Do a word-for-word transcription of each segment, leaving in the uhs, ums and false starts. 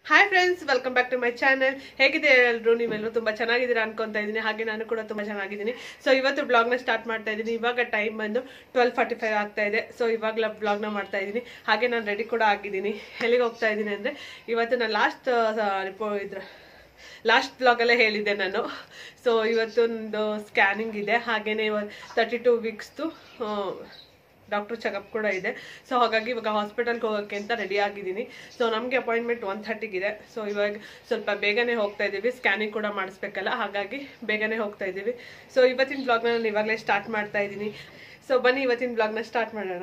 Hi friends, welcome back to my channel. ಹೇಗಿದೆ ಎಲ್ಲರೂ? ನೀವೆಲ್ಲರೂ ತುಂಬ ಚೆನ್ನಾಗಿದ್ದೀರಾ ಅನ್ಕೊತಾ ಇದ್ದೀನಿ. ಹಾಗೆ ನಾನು ಕೂಡ ತುಂಬ ಚೆನ್ನಾಗಿದ್ದೀನಿ. ಸೊ ಇವತ್ತು ಬ್ಲಾಗ್ನ ಸ್ಟಾರ್ಟ್ ಮಾಡ್ತಾ ಇದ್ದೀನಿ. ಇವಾಗ ಟೈಮ್ ಬಂದು ಟ್ವೆಲ್ ಫಾರ್ಟಿ ಫೈವ್ ಆಗ್ತಾ ಇದೆ. ಸೊ ಇವಾಗಲ ಬ್ಲಾಗ್ನ ಮಾಡ್ತಾ ಇದ್ದೀನಿ. ಹಾಗೆ ನಾನು ರೆಡಿ ಕೂಡ ಆಗಿದ್ದೀನಿ. ಎಲ್ಲಿಗೆ ಹೋಗ್ತಾ ಇದ್ದೀನಿ ಅಂದರೆ, ಇವತ್ತು ನಾನು ಲಾಸ್ಟ್ ರಿಪೋ ಇದ್ರ ಲಾಸ್ಟ್ ಬ್ಲಾಗಲ್ಲೇ ಹೇಳಿದ್ದೆ ನಾನು. ಸೊ ಇವತ್ತೊಂದು ಸ್ಕ್ಯಾನಿಂಗ್ ಇದೆ. ಹಾಗೆಯೇ ತರ್ಟಿ ಟೂ ವೀಕ್ಸ್ದು ಡಾಕ್ಟರ್ ಚೆಕಪ್ ಕೂಡ ಇದೆ. ಸೊ ಹಾಗಾಗಿ ಇವಾಗ ಹಾಸ್ಪಿಟಲ್ಗೆ ಹೋಗೋಕ್ಕೆ ಅಂತ ರೆಡಿ ಆಗಿದ್ದೀನಿ. ಸೊ ನಮಗೆ ಅಪಾಯಿಂಟ್ಮೆಂಟ್ ಒನ್ ಥರ್ಟಿಗಿದೆ. ಸೊ ಇವಾಗ ಸ್ವಲ್ಪ ಬೇಗನೆ ಹೋಗ್ತಾ ಇದ್ದೀವಿ. ಸ್ಕ್ಯಾನಿಂಗ್ ಕೂಡ ಮಾಡಿಸ್ಬೇಕಲ್ಲ, ಹಾಗಾಗಿ ಬೇಗನೆ ಹೋಗ್ತಾ ಇದ್ದೀವಿ. ಸೊ ಇವತ್ತಿನ ಬ್ಲಾಗ್ನ ನಾನು ಇವಾಗಲೇ ಸ್ಟಾರ್ಟ್ ಮಾಡ್ತಾ ಇದ್ದೀನಿ. ಸೊ ಬನ್ನಿ ಇವತ್ತಿನ ಬ್ಲಾಗ್ನ ಸ್ಟಾರ್ಟ್ ಮಾಡೋಣ.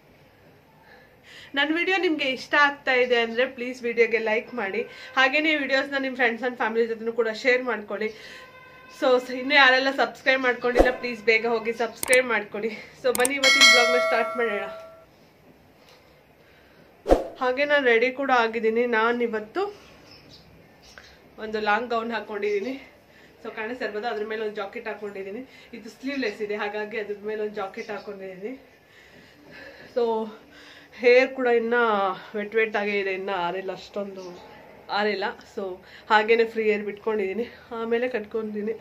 ನನ್ನ ವಿಡಿಯೋ ನಿಮಗೆ ಇಷ್ಟ ಆಗ್ತಾ ಇದೆ ಅಂದರೆ ಪ್ಲೀಸ್ ವಿಡಿಯೋಗೆ ಲೈಕ್ ಮಾಡಿ. ಹಾಗೆಯೇ ವಿಡಿಯೋಸ್ನ ನಿಮ್ಮ ಫ್ರೆಂಡ್ಸ್ ಆ್ಯಂಡ್ ಫ್ಯಾಮಿಲಿ ಜೊತೆ ಕೂಡ ಶೇರ್ ಮಾಡ್ಕೊಳ್ಳಿ. ಸೊ ಇನ್ನೂ ಯಾರೆಲ್ಲ ಸಬ್ಸ್ಕ್ರೈಬ್ ಮಾಡ್ಕೊಂಡಿಲ್ಲ ಪ್ಲೀಸ್ ಬೇಗ ಹೋಗಿ ಸಬ್ಸ್ಕ್ರೈಬ್ ಮಾಡ್ಕೊಳ್ಳಿ. ಸೊ ಬನ್ನಿ ಇವತ್ತಿನ ಬ್ಲಾಗ್ನ ಸ್ಟಾರ್ಟ್ ಮಾಡೋಣ. ಹಾಗೆ ನಾನು ರೆಡಿ ಕೂಡ ಆಗಿದ್ದೀನಿ. ನಾನು ಇವತ್ತು ಒಂದು ಲಾಂಗ್ ಗೌನ್ ಹಾಕ್ಕೊಂಡಿದ್ದೀನಿ. ಸೊ ಕಾಣಿಸ್ತಿರ್ಬೋದು, ಅದ್ರ ಮೇಲೆ ಒಂದು ಜಾಕೆಟ್ ಹಾಕ್ಕೊಂಡಿದ್ದೀನಿ. ಇದು ಸ್ಲೀವ್ಲೆಸ್ ಇದೆ, ಹಾಗಾಗಿ ಅದ್ರ ಮೇಲೆ ಒಂದು ಜಾಕೆಟ್ ಹಾಕ್ಕೊಂಡಿದ್ದೀನಿ. ಸೊ ಹೇರ್ ಕೂಡ ಇನ್ನೂ ವೆಟ್ ವೆಟ್ ಆಗೇ ಇದೆ, ಇನ್ನೂ ಆರಿಲ್ಲ, ಅಷ್ಟೊಂದು ಆರಿಲ್ಲ. ಸೊ ಹಾಗೇನೆ ಫ್ರೀ ಏರ್ ಬಿಟ್ಕೊಂಡಿದ್ದೀನಿ, ಆಮೇಲೆ ಕಟ್ಕೊಂಡಿದ್ದೀನಿ.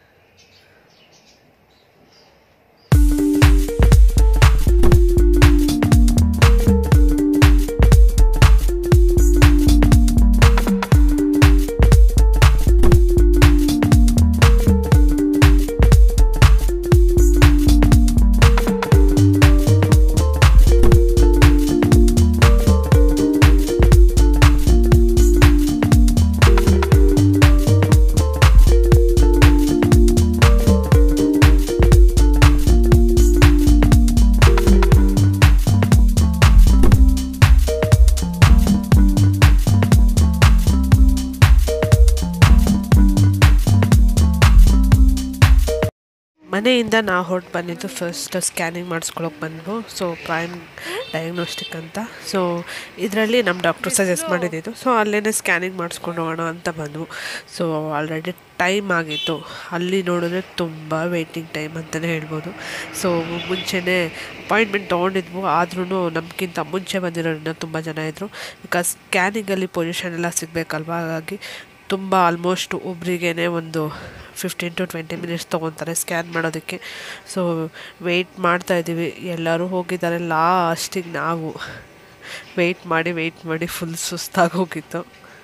ಮನೆಯಿಂದ ನಾವು ಹೊರಟು ಬಂದಿದ್ದು ಫಸ್ಟ್ ಸ್ಕ್ಯಾನಿಂಗ್ ಮಾಡಿಸ್ಕೊಳಕ್ಕೆ ಬಂದ್ವು. ಸೊ ಪ್ರೈಮ್ ಡಯಾಗ್ನೋಸ್ಟಿಕ್ ಅಂತ. ಸೊ ಇದರಲ್ಲಿ ನಮ್ಮ ಡಾಕ್ಟ್ರು ಸಜೆಸ್ಟ್ ಮಾಡಿದ್ದು. ಸೊ ಅಲ್ಲೇ ಸ್ಕ್ಯಾನಿಂಗ್ ಮಾಡಿಸ್ಕೊಂಡು ಹೋಗೋಣ ಅಂತ ಬಂದವು. ಸೊ ಆಲ್ರೆಡಿ ಟೈಮ್ ಆಗಿತ್ತು. ಅಲ್ಲಿ ನೋಡಿದ್ರೆ ತುಂಬ ವೇಟಿಂಗ್ ಟೈಮ್ ಅಂತಲೇ ಹೇಳ್ಬೋದು. ಸೊ ಮುಂಚೆನೇ ಅಪಾಯಿಂಟ್ಮೆಂಟ್ ತೊಗೊಂಡಿದ್ವು, ಆದ್ರೂ ನಮಗಿಂತ ಮುಂಚೆ ಬಂದಿರೋದ್ರಿಂದ ತುಂಬ ಜನ ಇದ್ದರು. ಬಿಕಾಸ್ ಸ್ಕ್ಯಾನಿಂಗಲ್ಲಿ ಪೊಸಿಷನ್ ಎಲ್ಲ ಸಿಗಬೇಕಲ್ವ, ಹಾಗಾಗಿ ತುಂಬ ಆಲ್ಮೋಸ್ಟ್ ಒಬ್ರಿಗೇ ಒಂದು ಫಿಫ್ಟೀನ್ ಟು ಟ್ವೆಂಟಿ ಮಿನಿಟ್ಸ್ ತೊಗೊತಾರೆ ಸ್ಕ್ಯಾನ್ ಮಾಡೋದಕ್ಕೆ. ಸೊ ವೆಯ್ಟ್ ಮಾಡ್ತಾಯಿದ್ದೀವಿ. ಎಲ್ಲರೂ ಹೋಗಿದ್ದಾರೆ. ಲಾಸ್ಟಿಗೆ ನಾವು ವೆಯ್ಟ್ ಮಾಡಿ ವೆಯ್ಟ್ ಮಾಡಿ ಫುಲ್ ಸುಸ್ತಾಗಿ ಹೋಗಿತ್ತು.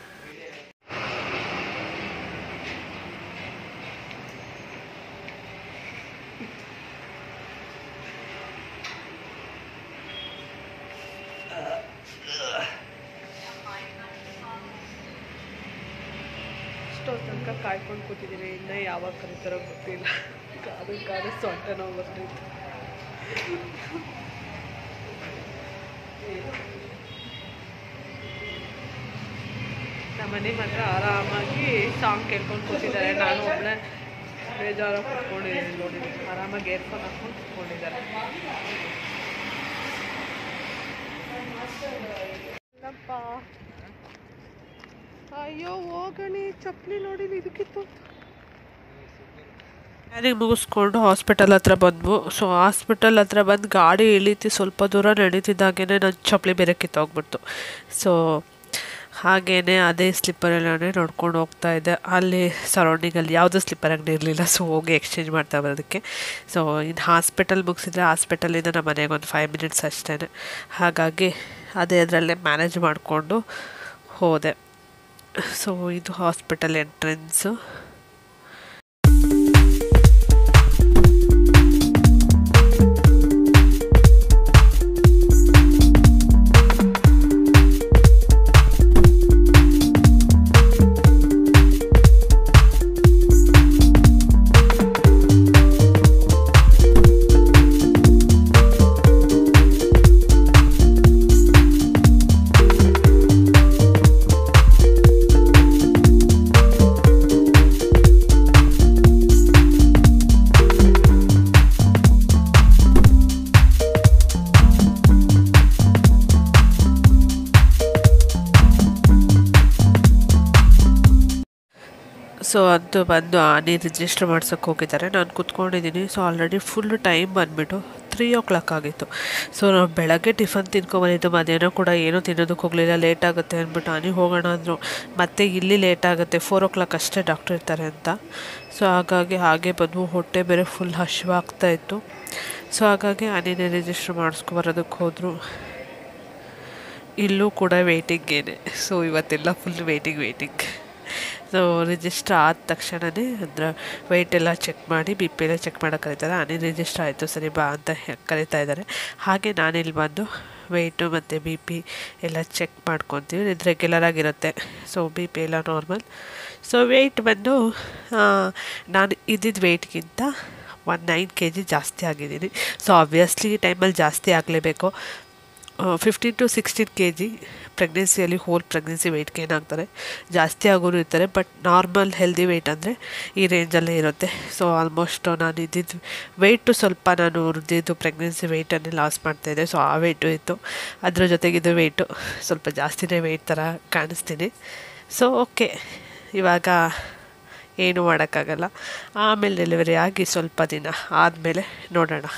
ತನಕ ಕಾಯ್ಕೊಂಡು ಕೂತಿದ್ದೀವಿ. ಇನ್ನೂ ಯಾವಾಗ ಕರೀತಾರೋ ಗೊತ್ತಿಲ್ಲ. ಕಾದು ಕಾದು ಸೊಂಟ ನೋವು ಬರ್ತೈತೆ. ನಮ್ಮ ಮನೆ ಮಾತ್ರ ಆರಾಮಾಗಿ ಸಾಂಗ್ ಕೇಳ್ಕೊಂಡು ಕೂತಿದ್ದಾರೆ. ನಾನು ಒಬ್ಬಳೆ ಬೇಜಾರಾಗಿ ಕುತ್ಕೊಂಡಿದ್ದೀನಿ. ನೋಡಿದ್ದೀನಿ ಆರಾಮಾಗಿ ಏರ್ಫೋನ್ ಹಾಕ್ಕೊಂಡು ಕುತ್ಕೊಂಡಿದ್ದಾರೆ. ಅಯ್ಯೋ ಹೋಗಣಿ, ಚಪ್ಪಲಿ ನೋಡಿ ಇದಕ್ಕಿತ್ತು. ಸ್ಕ್ಯಾನಿಂಗ್ ಮುಗಿಸ್ಕೊಂಡು ಹಾಸ್ಪಿಟಲ್ ಹತ್ರ ಬಂದ್ವು. ಸೊ ಹಾಸ್ಪಿಟಲ್ ಹತ್ರ ಬಂದು ಗಾಡಿ ಇಳಿತಿ ಸ್ವಲ್ಪ ದೂರ ನಡೀತಿದ್ದಾಗೇ ನನ್ನ ಚಪ್ಪಲಿ ಬೇರೆ ಕಿತ್ತೋಗ್ಬಿಡ್ತು. ಸೊ ಹಾಗೇ ಅದೇ ಸ್ಲಿಪ್ಪರಲ್ಲೇ ನೋಡ್ಕೊಂಡು ಹೋಗ್ತಾ ಇದ್ದೆ. ಅಲ್ಲಿ ಸರೌಂಡಿಂಗಲ್ಲಿ ಯಾವುದೂ ಸ್ಲಿಪ್ಪರ್ ಅಂಗಡಿ ಇರಲಿಲ್ಲ. ಸೊ ಹೋಗಿ ಎಕ್ಸ್ಚೇಂಜ್ ಮಾಡ್ತಾ ಬರೋದಕ್ಕೆ. ಸೊ ಇನ್ನು ಹಾಸ್ಪಿಟಲ್ ಮುಗಿಸಿದ್ರೆ ಹಾಸ್ಪಿಟಲಿಂದ ನಮ್ಮ ಮನೆಗೆ ಒಂದು ಫೈವ್ ಮಿನಿಟ್ಸ್ ಅಷ್ಟೇ. ಹಾಗಾಗಿ ಅದೇ ಅದರಲ್ಲೇ ಮ್ಯಾನೇಜ್ ಮಾಡಿಕೊಂಡು ಹೋದೆ. ಸೊ ಇದು ಹಾಸ್ಪಿಟಲ್ ಎಂಟ್ರೆನ್ಸು. ಸೊ ಅಂತೂ ಬಂದು ಆನೆ ರಿಜಿಸ್ಟರ್ ಮಾಡ್ಸೋಕ್ಕೆ ಹೋಗಿದ್ದಾರೆ. ನಾನು ಕೂತ್ಕೊಂಡಿದ್ದೀನಿ. ಸೊ ಆಲ್ರೆಡಿ ಫುಲ್ ಟೈಮ್ ಬಂದುಬಿಟ್ಟು ತ್ರೀ ಓ ಕ್ಲಾಕ್ ಆಗಿತ್ತು. ಸೊ ನಾವು ಬೆಳಗ್ಗೆ ಟಿಫನ್ ತಿನ್ಕೊಂಬಂದಿದ್ದು, ಮಧ್ಯಾಹ್ನ ಕೂಡ ಏನೂ ತಿನ್ನೋದಕ್ಕೆ ಹೋಗಲಿಲ್ಲ, ಲೇಟ್ ಆಗುತ್ತೆ ಅಂದ್ಬಿಟ್ಟು ಆನಿ ಹೋಗೋಣ ಅಂದರು. ಮತ್ತು ಇಲ್ಲಿ ಲೇಟ್ ಆಗುತ್ತೆ, ಫೋರ್ ಓ ಕ್ಲಾಕ್ ಅಷ್ಟೇ ಡಾಕ್ಟ್ರ್ ಇರ್ತಾರೆ ಅಂತ. ಸೊ ಹಾಗಾಗಿ ಹಾಗೆ ಬಂದು ಹೊಟ್ಟೆ ಬೇರೆ ಫುಲ್ ಹಸಿವಾಗ್ತಾಯಿತ್ತು. ಸೊ ಹಾಗಾಗಿ ಆನಿನೇ ರಿಜಿಸ್ಟ್ರ್ ಮಾಡಿಸ್ಕೊಬರೋದಕ್ಕೆ ಹೋದರು. ಇಲ್ಲೂ ಕೂಡ ವೆಯ್ಟಿಂಗೇನೆ. ಸೊ ಇವತ್ತೆಲ್ಲ full waiting waiting so register ಆದ ತಕ್ಷಣವೇ ಅಂದರೆ ವೆಯ್ಟ್ ಎಲ್ಲ ಚೆಕ್ ಮಾಡಿ ಬಿ ಪಿ ಎಲ್ಲ ಚೆಕ್ ಮಾಡೋಕೆ ಕರೀತಾರೆ. ಆನಿ ರಿಜಿಸ್ಟ್ರ್ ಆಯಿತು ಸರಿ ಬಾ ಅಂತ ಕರೀತಾ ಇದ್ದಾರೆ. ಹಾಗೆ ನಾನಿಲ್ಲಿ ಬಂದು ವೆಯ್ಟು ಮತ್ತು ಬಿ ಪಿ ಎಲ್ಲ ಚೆಕ್ ಮಾಡ್ಕೊತೀವಿ. ಇದು ರೆಗ್ಯುಲರ್ ಆಗಿರುತ್ತೆ. ಸೊ ಬಿ ಪಿ ಎಲ್ಲ ನಾರ್ಮಲ್. ಸೊ ವೆಯ್ಟ್ ಬಂದು ನಾನು ಇದ್ದಿದ್ದ ವೆಯ್ಟ್ಗಿಂತ ಒಂದು ನೈನ್ ಕೆ ಜಿ ಜಾಸ್ತಿ ಆಗಿದ್ದೀನಿ. ಸೊ ಆಬ್ವಿಯಸ್ಲಿ ಈ ಟೈಮಲ್ಲಿ ಜಾಸ್ತಿ ಆಗಲೇಬೇಕು. Fifteen to sixteen K G ಪ್ರೆಗ್ನೆನ್ಸಿಯಲ್ಲಿ ಹೋಲ್ ಪ್ರೆಗ್ನೆನ್ಸಿ ವೆಯ್ಟ್ ಗೇನ್ ಆಗ್ತಾರೆ, ಜಾಸ್ತಿ ಆಗೋರು ಇರ್ತಾರೆ. ಬಟ್ ನಾರ್ಮಲ್ ಹೆಲ್ದಿ ವೆಯ್ಟ್ ಅಂದರೆ ಈ ರೇಂಜಲ್ಲೇ ಇರುತ್ತೆ. ಸೊ ಆಲ್ಮೋಸ್ಟ್ ನಾನು ಇದ್ದಿದ್ದು ವೆಯ್ಟು ಸ್ವಲ್ಪ ನಾನು ವೃದ್ಧಿದ್ದು ಪ್ರೆಗ್ನೆನ್ಸಿ ವೆಯ್ಟನ್ನೇ ಲಾಸ್ ಮಾಡ್ತಾಯಿದ್ದೆ. ಸೊ ಆ ವೆಯ್ಟು ಇತ್ತು, ಅದ್ರ ಜೊತೆಗಿದ್ದು ವೆಯ್ಟು ಸ್ವಲ್ಪ ಜಾಸ್ತಿನೇ ವೆಯ್ಟ್ ಥರ ಕಾಣಿಸ್ತೀನಿ. ಸೊ ಓಕೆ, ಇವಾಗ ಏನೂ ಮಾಡೋಕ್ಕಾಗಲ್ಲ. ಆಮೇಲೆ ಡೆಲಿವರಿ ಆಗಿ ಸ್ವಲ್ಪ ದಿನ ಆದಮೇಲೆ ನೋಡೋಣ.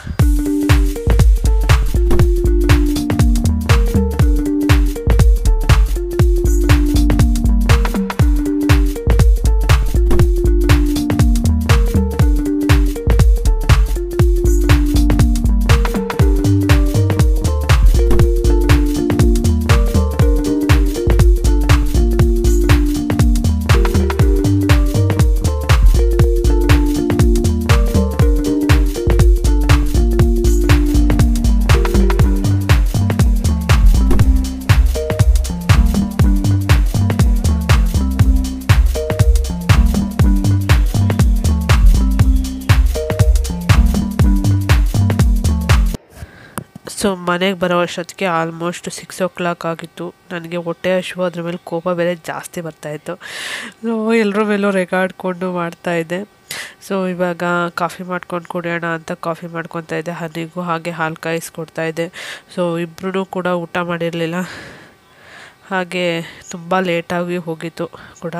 ಸೊ ಮನೆಗೆ ಬರೋ ಅಷ್ಟೊತ್ತಿಗೆ ಆಲ್ಮೋಸ್ಟ್ ಸಿಕ್ಸ್ ಓ ಕ್ಲಾಕ್ ಆಗಿತ್ತು. ನನಗೆ ಹೊಟ್ಟೆ ಹಸಿವು, ಅದ್ರ ಮೇಲೆ ಕೋಪ ಬೇರೆ ಜಾಸ್ತಿ ಬರ್ತಾಯಿತ್ತು. ಸೊ ಎಲ್ಲರ ಮೇಲೂ ರೆಗಾಡ್ಕೊಂಡು ಮಾಡ್ತಾಯಿದ್ದೆ. ಸೊ ಇವಾಗ ಕಾಫಿ ಮಾಡ್ಕೊಂಡು ಕುಡಿಯೋಣ ಅಂತ ಕಾಫಿ ಮಾಡ್ಕೊತಾ ಇದ್ದೆ. ಹನಿಗೂ ಹಾಗೆ ಹಾಲು ಕಾಯಿಸ್ಕೊಡ್ತಾಯಿದ್ದೆ. ಸೊ ಇಬ್ಬರೂ ಕೂಡ ಊಟ ಮಾಡಿರಲಿಲ್ಲ. ಹಾಗೆ ತುಂಬ ಲೇಟಾಗಿ ಹೋಗಿತ್ತು ಕೂಡ.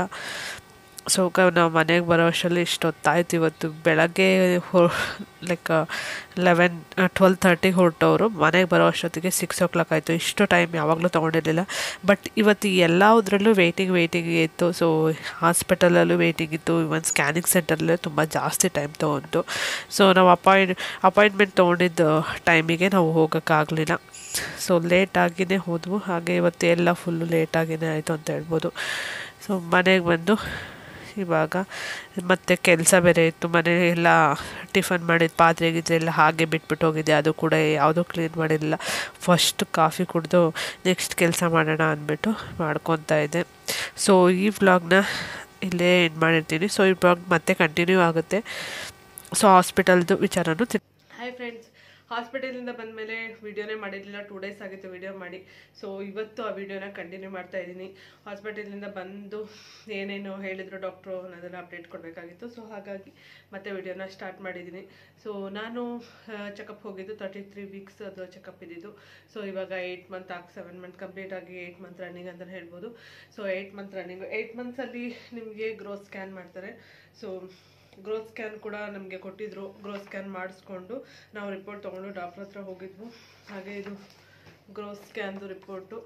ಸೊ ನಾವು ಮನೆಗೆ ಬರೋ ಅಷ್ಟರಲ್ಲಿ ಇಷ್ಟೊತ್ತಾಯ್ತು. ಇವತ್ತು ಬೆಳಗ್ಗೆ ಹೊ ಲೈಕ್ ಲೆವೆನ್ ಟ್ವೆಲ್ ತರ್ಟಿಗೆ ಹೊರಟವರು ಮನೆಗೆ ಬರೋ ಅಷ್ಟೊತ್ತಿಗೆ ಸಿಕ್ಸ್ ಓ ಕ್ಲಾಕ್ ಆಯಿತು. ಇಷ್ಟು ಟೈಮ್ ಯಾವಾಗಲೂ ತೊಗೊಂಡಿರಲಿಲ್ಲ. ಬಟ್ ಇವತ್ತು ಎಲ್ಲದರಲ್ಲೂ ವೆಯ್ಟಿಂಗ್ ವೆಯ್ಟಿಂಗ್ ಇತ್ತು. ಸೊ ಹಾಸ್ಪಿಟಲಲ್ಲೂ ವೆಯ್ಟಿಂಗ್ ಇತ್ತು, ಇವನ್ ಸ್ಕ್ಯಾನಿಂಗ್ ಸೆಂಟರಲ್ಲೇ ತುಂಬ ಜಾಸ್ತಿ ಟೈಮ್ ತೊಗೊಂತು. ಸೊ ನಾವು ಅಪಾಯಿಂಟ್ ಅಪಾಯಿಂಟ್ಮೆಂಟ್ ತೊಗೊಂಡಿದ್ದು ಟೈಮಿಗೆ ನಾವು ಹೋಗೋಕ್ಕಾಗಲಿಲ್ಲ. ಸೊ ಲೇಟಾಗಿಯೇ ಹೋದವು. ಹಾಗೆ ಇವತ್ತು ಎಲ್ಲ ಫುಲ್ಲು ಲೇಟಾಗಿಯೇ ಆಯಿತು ಅಂತ ಹೇಳ್ಬೋದು. ಸೊ ಮನೆಗೆ ಬಂದು ಇವಾಗ ಮತ್ತೆ ಕೆಲಸ ಬೇರೆ ಇತ್ತು. ಮನೆ ಎಲ್ಲ ಟಿಫನ್ ಮಾಡಿದ ಪಾತ್ರೆ ಗಿದ್ರೆ ಎಲ್ಲ ಹಾಗೆ ಬಿಟ್ಬಿಟ್ಟು ಹೋಗಿದ್ದೆ, ಅದು ಕೂಡ ಯಾವುದೂ ಕ್ಲೀನ್ ಮಾಡಿರಲಿಲ್ಲ. ಫಸ್ಟ್ ಕಾಫಿ ಕುಡಿದು ನೆಕ್ಸ್ಟ್ ಕೆಲಸ ಮಾಡೋಣ ಅಂದ್ಬಿಟ್ಟು ಮಾಡ್ಕೊತಾ ಇದ್ದೆ. ಸೊ ಈ ವ್ಲಾಗ್ನ ಇಲ್ಲೇ ಎಂಡ್ ಮಾಡಿರ್ತೀನಿ. ಸೊ ಈ ವ್ಲಾಗ್ ಮತ್ತೆ ಕಂಟಿನ್ಯೂ ಆಗುತ್ತೆ. ಸೊ ಹಾಸ್ಪಿಟಲ್ದು ವಿಚಾರನೂ ತಿ ಹಾಯ್ ಫ್ರೆಂಡ್ಸ್, ಹಾಸ್ಪಿಟಲಿಂದ ಬಂದಮೇಲೆ ವೀಡಿಯೋನೇ ಮಾಡಿರಲಿಲ್ಲ. ಟೂ ಡೇಸ್ ಆಗಿತ್ತು ವೀಡಿಯೋ ಮಾಡಿ. ಸೊ ಇವತ್ತು ಆ ವಿಡಿಯೋನ ಕಂಟಿನ್ಯೂ ಮಾಡ್ತಾ ಇದ್ದೀನಿ. ಹಾಸ್ಪಿಟಲಿಂದ ಬಂದು ಏನೇನು ಹೇಳಿದ್ರು ಡಾಕ್ಟ್ರು ಅನ್ನೋದನ್ನು ಅಪ್ಡೇಟ್ ಕೊಡಬೇಕಾಗಿತ್ತು. ಸೊ ಹಾಗಾಗಿ ಮತ್ತೆ ವಿಡಿಯೋನ ಸ್ಟಾರ್ಟ್ ಮಾಡಿದ್ದೀನಿ. ಸೊ ನಾನು ಚೆಕಪ್ ಹೋಗಿದ್ದು ತರ್ಟಿ ತ್ರೀ ವೀಕ್ಸ್ ಅದು ಚೆಕಪ್ ಇದ್ದಿದ್ದು. ಸೊ ಇವಾಗ ಏಯ್ಟ್ ಮಂತ್ ಆಗಿ ಸೆವೆನ್ ಮಂತ್ ಕಂಪ್ಲೀಟ್ ಆಗಿ ಏಯ್ಟ್ ಮಂತ್ ರನ್ನಿಂಗ್ ಅಂತಲೇ ಹೇಳ್ಬೋದು. So eight month running eight ಮಂತ್ಸಲ್ಲಿ ನಿಮಗೆ ಗ್ರೋತ್ ಸ್ಕ್ಯಾನ್ ಮಾಡ್ತಾರೆ. ಸೊ ಗ್ರೋತ್ ಸ್ಕ್ಯಾನ್ ಕೂಡ ನಮಗೆ ಕೊಟ್ಟಿದ್ರು. ಗ್ರೋತ್ ಸ್ಕ್ಯಾನ್ ಮಾಡಿಸ್ಕೊಂಡು ನಾವು ರಿಪೋರ್ಟ್ ತೊಗೊಂಡು ಡಾಕ್ಟ್ರ್ ಹತ್ರ ಹೋಗಿದ್ವು. ಹಾಗೆ ಇದು ಗ್ರೋತ್ ಸ್ಕ್ಯಾನ್ದು ರಿಪೋರ್ಟು.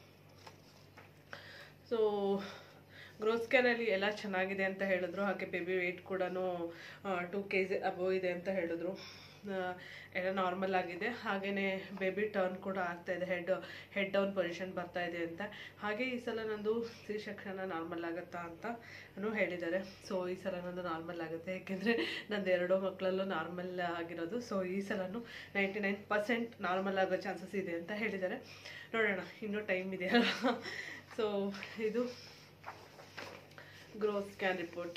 ಸೊ ಗ್ರೋತ್ ಸ್ಕ್ಯಾನಲ್ಲಿ ಎಲ್ಲ ಚೆನ್ನಾಗಿದೆ ಅಂತ ಹೇಳಿದ್ರು. ಹಾಗೆ ಬೇಬಿ ವೆಯ್ಟ್ ಕೂಡ ಟೂ ಕೆ ಜಿ ಅಬೋವ್ ಇದೆ ಅಂತ ಹೇಳಿದ್ರು. ಎಲ್ಲ ನಾರ್ಮಲ್ ಆಗಿದೆ. ಹಾಗೆಯೇ ಬೇಬಿ ಟರ್ನ್ ಕೂಡ ಆಗ್ತಾಯಿದೆ, ಹೆಡ್ ಹೆಡ್ ಡೌನ್ ಪೊಸಿಷನ್ ಬರ್ತಾ ಇದೆ ಅಂತ. ಹಾಗೆ ಈ ಸಲ ನಂದು ಸಿ ಸೆಕ್ಷನ್ ನಾರ್ಮಲ್ ಆಗುತ್ತಾ ಅಂತ ಹೇಳಿದ್ದಾರೆ. ಸೊ ಈ ಸಲ ನಂದು ನಾರ್ಮಲ್ ಆಗುತ್ತೆ, ಯಾಕೆಂದರೆ ನಂದು ಎರಡೂ ಮಕ್ಕಳಲ್ಲೂ ನಾರ್ಮಲ್ ಆಗಿರೋದು. ಸೊ ಈ ಸಲನೂ ನೈಂಟಿ ನೈನ್ ಪರ್ಸೆಂಟ್ ನಾರ್ಮಲ್ ಆಗೋ ಚಾನ್ಸಸ್ ಇದೆ ಅಂತ ಹೇಳಿದ್ದಾರೆ. ನೋಡೋಣ, ಇನ್ನೂ ಟೈಮ್ ಇದೆ ಅಲ್ಲ. ಸೊ ಇದು ಗ್ರೋತ್ ಸ್ಕ್ಯಾನ್ ರಿಪೋರ್ಟ್.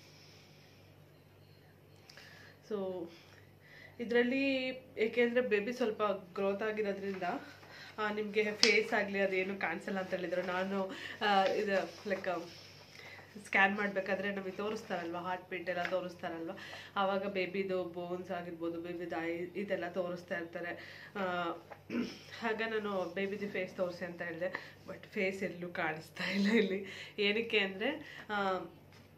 ಸೊ ಇದರಲ್ಲಿ ಏಕೆಂದರೆ ಬೇಬಿ ಸ್ವಲ್ಪ ಗ್ರೋತ್ ಆಗಿರೋದ್ರಿಂದ ನಿಮಗೆ ಫೇಸ್ ಆಗಲಿ ಅದೇನು ಕಾಣಿಸಲ್ಲ ಅಂತ ಹೇಳಿದ್ರು. ನಾನು ಇದು ಲೈಕ್ ಸ್ಕ್ಯಾನ್ ಮಾಡಬೇಕಾದ್ರೆ ನಮಗೆ ತೋರಿಸ್ತಾರಲ್ವ, ಹಾರ್ಟ್ ಬೀಟ್ ಎಲ್ಲ ತೋರಿಸ್ತಾರಲ್ವ, ಆವಾಗ ಬೇಬಿದು ಬೋನ್ಸ್ ಆಗಿರ್ಬೋದು, ಬೇಬಿದು ಐ ಇದೆಲ್ಲ ತೋರಿಸ್ತಾ ಇರ್ತಾರೆ. ಆಗ ನಾನು ಬೇಬಿದು ಫೇಸ್ ತೋರಿಸಿ ಅಂತ ಹೇಳಿದೆ. ಬಟ್ ಫೇಸ್ ಎಲ್ಲೂ ಕಾಣಿಸ್ತಾ ಇಲ್ಲ ಇಲ್ಲಿ. ಏನಕ್ಕೆ ಅಂದರೆ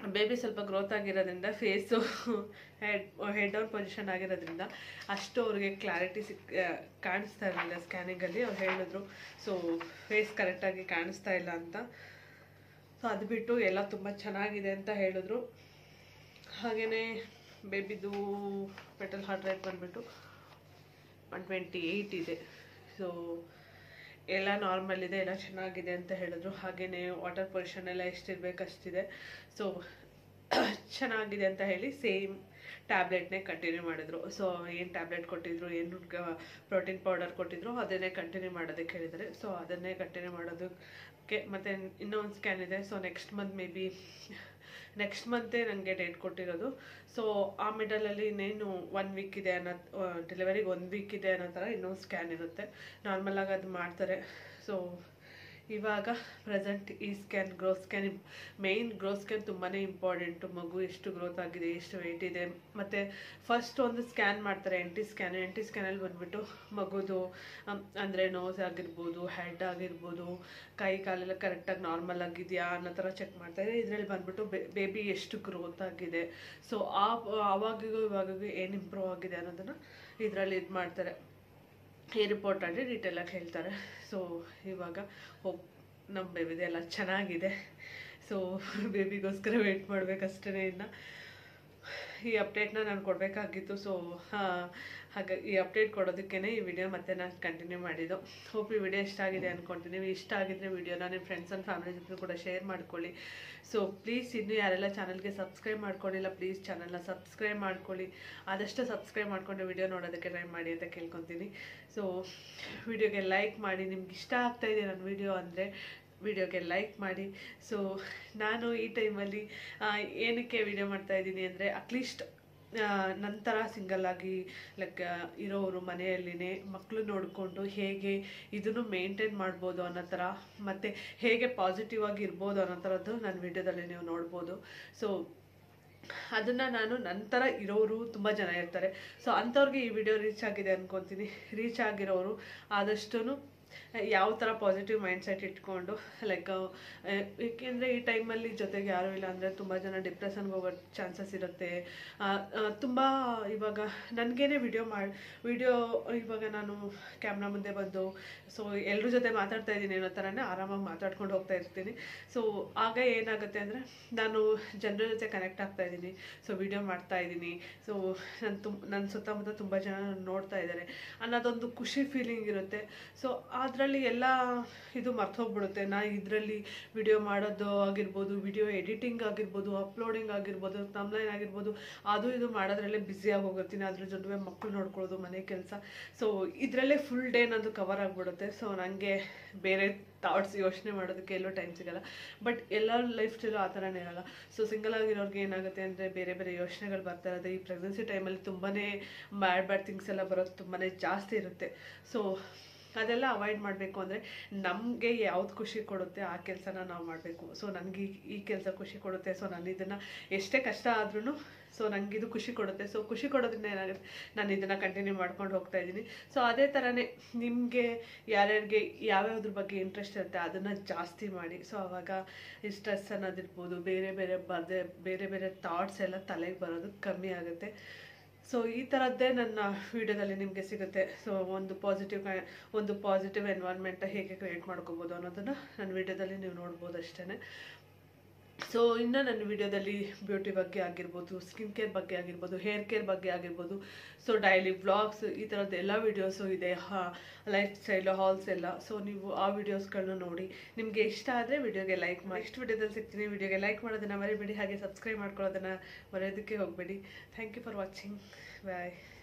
ಬೇಬಿ ಸ್ವಲ್ಪ ಗ್ರೋತ್ ಆಗಿರೋದ್ರಿಂದ face head head down position ಆಗಿರೋದ್ರಿಂದ ಅಷ್ಟು ಅವ್ರಿಗೆ ಕ್ಲಾರಿಟಿ ಸಿಕ್ ಕಾಣಿಸ್ತಾ ಇರಲಿಲ್ಲ ಸ್ಕ್ಯಾನಿಂಗಲ್ಲಿ. ಅವ್ರು ಹೇಳಿದ್ರು ಸೊ ಫೇಸ್ ಕರೆಕ್ಟಾಗಿ ಕಾಣಿಸ್ತಾ ಇಲ್ಲ ಅಂತ. ಸೊ ಅದು ಬಿಟ್ಟು ಎಲ್ಲ ತುಂಬ ಚೆನ್ನಾಗಿದೆ ಅಂತ ಹೇಳಿದ್ರು. ಹಾಗೆಯೇ ಬೇಬಿದು ಪೆಟಲ್ ಹಾರ್ಟ್ ರೇಟ್ ಬಂದುಬಿಟ್ಟು ಒನ್ ಟ್ವೆಂಟಿ ಏಯ್ಟ್ ಇದೆ. ಸೊ ಎಲ್ಲ ನಾರ್ಮಲ್ ಇದೆ, ಎಲ್ಲ ಚೆನ್ನಾಗಿದೆ ಅಂತ ಹೇಳಿದ್ರು. ಹಾಗೆಯೇ ವಾಟರ್ ಪೊಲ್ಯೂಷನ್ ಎಲ್ಲ ಎಷ್ಟಿರ್ಬೇಕು ಅಷ್ಟಿದೆ. ಸೊ ಚೆನ್ನಾಗಿದೆ ಅಂತ ಹೇಳಿ ಸೇಮ್ ಟ್ಯಾಬ್ಲೆಟ್ನೇ ಕಂಟಿನ್ಯೂ ಮಾಡಿದ್ರು. ಸೊ ಏನು ಟ್ಯಾಬ್ಲೆಟ್ ಕೊಟ್ಟಿದ್ರು, ಏನು ಪ್ರೋಟೀನ್ ಪೌಡರ್ ಕೊಟ್ಟಿದ್ರು ಅದನ್ನೇ ಕಂಟಿನ್ಯೂ ಮಾಡೋದಕ್ಕೆ ಹೇಳಿದ್ದಾರೆ. ಸೊ ಅದನ್ನೇ ಕಂಟಿನ್ಯೂ ಮಾಡೋದಕ್ಕೆ ಮತ್ತು ಇನ್ನೊಂದು ಸ್ಕ್ಯಾನ್ ಇದೆ. So next month may be next ಮಂತೇ ನನಗೆ ಡೇಟ್ ಕೊಟ್ಟಿರೋದು. ಸೊ ಆ ಮಿಡಲಲ್ಲಿ ಇನ್ನೇನು ಒನ್ ವೀಕ್ ಇದೆ ಅನ್ನೋ ಡೆಲಿವರಿಗೆ ಒಂದು ವೀಕ್ ಇದೆ ಅನ್ನೋ ಥರ ಇನ್ನೊಂದು ಸ್ಕ್ಯಾನ್ ಇರುತ್ತೆ. ನಾರ್ಮಲಾಗಿ ಅದು ಮಾಡ್ತಾರೆ. ಸೊ ಇವಾಗ ಪ್ರೆಸೆಂಟ್ ಈ scan growth scan main growth scan ತುಂಬಾ ಇಂಪಾರ್ಟೆಂಟು. ಮಗು ಎಷ್ಟು ಗ್ರೋತ್ ಆಗಿದೆ, ಎಷ್ಟು ವೆಯ್ಟ್ ಇದೆ. ಮತ್ತು ಫಸ್ಟ್ ಒಂದು ಸ್ಕ್ಯಾನ್ ಮಾಡ್ತಾರೆ N T scan. N T ಸ್ಕ್ಯಾನಲ್ಲಿ ಬಂದುಬಿಟ್ಟು ಮಗುದು ಅಂದರೆ ನೋಸ್ ಆಗಿರ್ಬೋದು, ಹೆಡ್ ಆಗಿರ್ಬೋದು, ಕೈ ಕಾಲೆಲ್ಲ ಕರೆಕ್ಟಾಗಿ ನಾರ್ಮಲ್ ಆಗಿದೆಯಾ ಅನ್ನೋ ಥರ ಚೆಕ್ ಮಾಡ್ತಾರೆ. ಇದರಲ್ಲಿ ಬಂದುಬಿಟ್ಟು ಬೇಬಿ ಎಷ್ಟು ಗ್ರೋತ್ ಆಗಿದೆ, ಸೊ ಆ ಆವಾಗಿಗೂ ಇವಾಗಿಗೂ ಏನು ಇಂಪ್ರೂವ್ ಆಗಿದೆ ಅನ್ನೋದನ್ನು ಇದರಲ್ಲಿ ಇದು ಮಾಡ್ತಾರೆ. ಈ ರಿಪೋರ್ಟ್ ಅಲ್ಲಿ ಡೀಟೇಲಾಗಿ ಹೇಳ್ತಾರೆ. ಸೊ ಇವಾಗ ಹೋಪ್ ನಮ್ಮ ಬೇಬಿದೆ ಎಲ್ಲ ಚೆನ್ನಾಗಿದೆ. ಸೊ ಬೇಬಿಗೋಸ್ಕರ ವೆಯ್ಟ್ ಮಾಡಬೇಕಷ್ಟೇ. ಇನ್ನು ಈ ಅಪ್ಡೇಟ್ನ ನಾನು ಕೊಡಬೇಕಾಗಿತ್ತು. ಸೊ ಹಾಗಾಗಿ ಈ ಅಪ್ಡೇಟ್ ಕೊಡೋದಕ್ಕೇ ಈ ವಿಡಿಯೋ ಮತ್ತೆ ನಾನು ಕಂಟಿನ್ಯೂ ಮಾಡಿದ್ದು. ಹೋಪ್ ಈ ವಿಡಿಯೋ ಇಷ್ಟ ಆಗಿದೆ ಅಂದ್ಕೊಳ್ತೀನಿ. ಇಷ್ಟ ಆಗಿದ್ರೆ ವಿಡಿಯೋನ ನಿಮ್ಮ ಫ್ರೆಂಡ್ಸ್ ಆ್ಯಂಡ್ ಫ್ಯಾಮಿಲಿ ಜೊತೆ ಕೂಡ ಶೇರ್ ಮಾಡ್ಕೊಳ್ಳಿ. ಸೊ ಪ್ಲೀಸ್ ಇನ್ನೂ ಯಾರೆಲ್ಲ ಚಾನಲ್ಗೆ ಸಬ್ಸ್ಕ್ರೈಬ್ ಮಾಡ್ಕೊಂಡಿಲ್ಲ ಪ್ಲೀಸ್ ಚಾನಲ್ನ ಸಬ್ಸ್ಕ್ರೈಬ್ ಮಾಡ್ಕೊಳ್ಳಿ. ಆದಷ್ಟು ಸಬ್ಸ್ಕ್ರೈಬ್ ಮಾಡಿಕೊಂಡು ವಿಡಿಯೋ ನೋಡೋದಕ್ಕೆ ಟ್ರೈ ಮಾಡಿ ಅಂತ ಕೇಳ್ಕೊತೀನಿ. ಸೊ ವಿಡಿಯೋಗೆ ಲೈಕ್ ಮಾಡಿ. ನಿಮ್ಗೆ ಇಷ್ಟ ಆಗ್ತಾಯಿದೆ ನನ್ನ ವಿಡಿಯೋ ಅಂದರೆ ವಿಡಿಯೋಗೆ ಲೈಕ್ ಮಾಡಿ. ಸೊ ನಾನು ಈ ಟೈಮಲ್ಲಿ ಏನಕ್ಕೆ ವಿಡಿಯೋ ಮಾಡ್ತಾಯಿದ್ದೀನಿ ಅಂದರೆ ಅಟ್ಲೀಸ್ಟ್ ನಂತರ ಸಿಂಗಲ್ ಆಗಿ ಲೈಕ್ ಇರೋರು ಮನೆಯಲ್ಲಿನೇ ಮಕ್ಕಳು ನೋಡಿಕೊಂಡು ಹೇಗೆ ಇದನ್ನು ಮೇಂಟೈನ್ ಮಾಡ್ಬೋದು ಅನ್ನೋ ಥರ, ಮತ್ತು ಹೇಗೆ ಪಾಸಿಟಿವ್ ಆಗಿ ಇರ್ಬೋದು ಅನ್ನೋ ಥರದ್ದು ನನ್ನ ವಿಡಿಯೋದಲ್ಲಿ ನೀವು ನೋಡ್ಬೋದು. ಸೊ ಅದನ್ನು ನಾನು ನಂತರ ಇರೋರು ತುಂಬ ಜನ ಇರ್ತಾರೆ. ಸೊ ಅಂಥವ್ರಿಗೆ ಈ ವಿಡಿಯೋ ರೀಚ್ ಆಗಿದೆ ಅಂದ್ಕೊತೀನಿ. ರೀಚ್ ಆಗಿರೋರು ಆದಷ್ಟು ಯಾವ ಥರ ಪಾಸಿಟಿವ್ ಮೈಂಡ್ ಸೆಟ್ ಇಟ್ಕೊಂಡು ಲೈಕ್ ಏಕೆಂದರೆ ಈ ಟೈಮಲ್ಲಿ ಜೊತೆಗೆ ಯಾರೂ ಇಲ್ಲ ಅಂದರೆ ತುಂಬ ಜನ ಡಿಪ್ರೆಷನ್ಗೆ ಹೋಗೋ ಚಾನ್ಸಸ್ ಇರುತ್ತೆ. ತುಂಬ ಇವಾಗ ನನಗೇನೆ ವಿಡಿಯೋ ಮಾಡಿ ವಿಡಿಯೋ ಇವಾಗ ನಾನು ಕ್ಯಾಮ್ರಾ ಮುಂದೆ ಬಂದು ಸೊ ಎಲ್ಲರ ಜೊತೆ ಮಾತಾಡ್ತಾ ಇದ್ದೀನಿ ಅನ್ನೋ ಥರನೇ ಆರಾಮಾಗಿ ಮಾತಾಡ್ಕೊಂಡು ಹೋಗ್ತಾ ಇರ್ತೀನಿ. ಸೊ ಆಗ ಏನಾಗುತ್ತೆ ಅಂದರೆ ನಾನು ಜನರ ಜೊತೆ ಕನೆಕ್ಟ್ ಆಗ್ತಾ ಇದ್ದೀನಿ. ಸೊ ವಿಡಿಯೋ ಮಾಡ್ತಾ ಇದ್ದೀನಿ. ಸೊ ನನ್ನ ತುಂಬ ನನ್ನ ಸುತ್ತಮುತ್ತ ತುಂಬ ಜನ ನೋಡ್ತಾ ಇದ್ದಾರೆ ಅನ್ನೋದೊಂದು ಖುಷಿ ಫೀಲಿಂಗ್ ಇರುತ್ತೆ. ಸೊ ಅದರಲ್ಲಿ ಎಲ್ಲ ಇದು ಮರ್ತೋಗ್ಬಿಡುತ್ತೆ. ನಾ ಇದರಲ್ಲಿ ವಿಡಿಯೋ ಮಾಡೋದು ಆಗಿರ್ಬೋದು, ವಿಡಿಯೋ ಎಡಿಟಿಂಗ್ ಆಗಿರ್ಬೋದು, ಅಪ್ಲೋಡಿಂಗ್ ಆಗಿರ್ಬೋದು, ತಮ್ಲೈನ್ ಆಗಿರ್ಬೋದು, ಅದು ಇದು ಮಾಡೋದ್ರಲ್ಲೇ ಬ್ಯುಸಿಯಾಗಿ ಹೋಗಿರ್ತೀನಿ. ಅದ್ರ ಜೊತೆ ಮಕ್ಕಳು ನೋಡ್ಕೊಳ್ಳೋದು, ಮನೆ ಕೆಲಸ, ಸೊ ಇದರಲ್ಲೇ ಫುಲ್ ಡೇ ನಂದು ಕವರ್ ಆಗಿಬಿಡುತ್ತೆ. ಸೊ ನನಗೆ ಬೇರೆ ಥಾಟ್ಸ್ ಯೋಚನೆ ಮಾಡೋದಕ್ಕೆ ಎಲ್ಲೂ ಟೈಮ್ ಸಿಗಲ್ಲ. ಬಟ್ ಎಲ್ಲರ ಲೈಫ್ ಸ್ಟೈಲು ಆ ಥರನೇ ಇರಲ್ಲ. ಸೊ ಸಿಂಗಲ್ ಆಗಿರೋರಿಗೆ ಏನಾಗುತ್ತೆ ಅಂದರೆ ಬೇರೆ ಬೇರೆ ಯೋಚನೆಗಳು ಬರ್ತಾ ಇರೋದು. ಈ ಪ್ರೆಗ್ನೆನ್ಸಿ ಟೈಮಲ್ಲಿ ತುಂಬಾ ಬ್ಯಾಡ್ ಬ್ಯಾಡ್ ಥಿಂಗ್ಸ್ ಎಲ್ಲ ಬರೋದು ತುಂಬಾ ಜಾಸ್ತಿ ಇರುತ್ತೆ. ಸೊ ಅದೆಲ್ಲ ಅವಾಯ್ಡ್ ಮಾಡಬೇಕು ಅಂದರೆ ನಮಗೆ ಯಾವ್ದು ಖುಷಿ ಕೊಡುತ್ತೆ ಆ ಕೆಲಸನ ನಾವು ಮಾಡಬೇಕು. ಸೊ ನನಗೆ ಈ ಕೆಲಸ ಖುಷಿ ಕೊಡುತ್ತೆ, ಸೊ ನಾನು ಇದನ್ನು ಎಷ್ಟೇ ಕಷ್ಟ ಆದ್ರೂ ಸೊ ನನಗೆ ಇದು ಖುಷಿ ಕೊಡುತ್ತೆ. ಸೊ ಖುಷಿ ಕೊಡೋದ್ರಿಂದ ಏನಾಗುತ್ತೆ, ನಾನು ಇದನ್ನು ಕಂಟಿನ್ಯೂ ಮಾಡ್ಕೊಂಡು ಹೋಗ್ತಾ ಇದ್ದೀನಿ. ಸೊ ಅದೇ ಥರನೇ ನಿಮಗೆ ಯಾರ್ಯಾರಿಗೆ ಯಾವ್ಯಾವ್ದ್ರ ಬಗ್ಗೆ ಇಂಟ್ರೆಸ್ಟ್ ಇರುತ್ತೆ ಅದನ್ನು ಜಾಸ್ತಿ ಮಾಡಿ. ಸೊ ಆವಾಗ ಈ ಸ್ಟ್ರೆಸ್ ಅನ್ನೋದಿರ್ಬೋದು, ಬೇರೆ ಬೇರೆ ಬರದೆ ಬೇರೆ ಬೇರೆ ಥಾಟ್ಸ್ ಎಲ್ಲ ತಲೆಗೆ ಬರೋದು ಕಮ್ಮಿ ಆಗುತ್ತೆ. ಸೊ ಈ ಥರದ್ದೇ ನನ್ನ ವಿಡಿಯೋದಲ್ಲಿ ನಿಮಗೆ ಸಿಗುತ್ತೆ. ಸೊ ಒಂದು ಪಾಸಿಟಿವ್ ಒಂದು ಪಾಸಿಟಿವ್ ಎನ್ವೈರ್ಮೆಂಟ್ ಹೇಗೆ ಕ್ರಿಯೇಟ್ ಮಾಡ್ಕೋಬೋದು ಅನ್ನೋದನ್ನು ನನ್ನ ವಿಡಿಯೋದಲ್ಲಿ ನೀವು ನೋಡ್ಬೋದು ಅಷ್ಟೇ. ಸೊ ಇನ್ನು ನನ್ನ ವಿಡಿಯೋದಲ್ಲಿ ಬ್ಯೂಟಿ ಬಗ್ಗೆ ಆಗಿರ್ಬೋದು, ಸ್ಕಿನ್ ಕೇರ್ ಬಗ್ಗೆ ಆಗಿರ್ಬೋದು, ಹೇರ್ ಕೇರ್ ಬಗ್ಗೆ ಆಗಿರ್ಬೋದು, ಸೊ ಡೈಲಿ ವ್ಲಾಗ್ಸ್ ಈ ಥರದ್ದು ಎಲ್ಲ ವೀಡಿಯೋಸು ಇದೆ. ಹಾ ಲೈಫ್ ಸ್ಟೈಲು ಹಾಲ್ಸ್ ಎಲ್ಲ. ಸೊ ನೀವು ಆ ವಿಡಿಯೋಸ್ಗಳನ್ನ ನೋಡಿ ನಿಮಗೆ ಇಷ್ಟ ಆದರೆ ವಿಡಿಯೋಗೆ ಲೈಕ್ ಮಾಡಿ. ನೆಕ್ಸ್ಟ್ ವಿಡಿಯೋದಲ್ಲಿ ಸಿಗ್ತೀನಿ. ವಿಡಿಯೋಗೆ ಲೈಕ್ ಮಾಡೋದನ್ನು ಮರಿಬೇಡಿ, ಹಾಗೆ ಸಬ್ಸ್ಕ್ರೈಬ್ ಮಾಡ್ಕೊಳ್ಳೋದನ್ನು ಮರೆಯೋದಕ್ಕೆ ಹೋಗಬೇಡಿ. Thank you for watching. Bye.